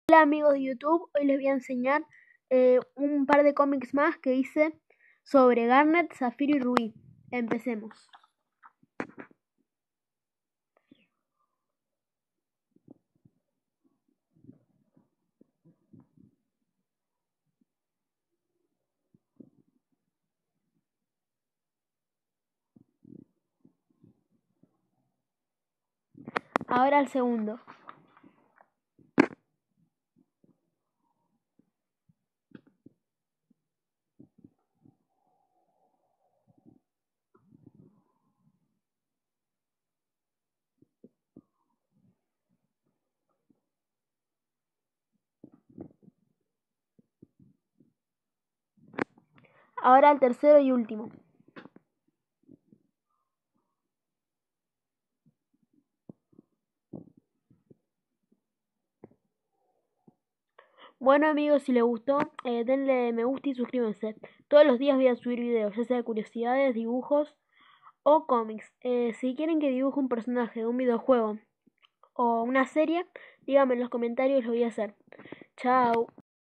Hola amigos de YouTube, hoy les voy a enseñar un par de cómics más que hice sobre Garnet, Zafiro y Rubí. Empecemos. Ahora el segundo. Ahora el tercero y último. Bueno amigos, si les gustó, denle me gusta y suscríbanse. Todos los días voy a subir videos, ya sea de curiosidades, dibujos o cómics. Si quieren que dibuje un personaje de un videojuego o una serie, díganme en los comentarios y lo voy a hacer. Chao.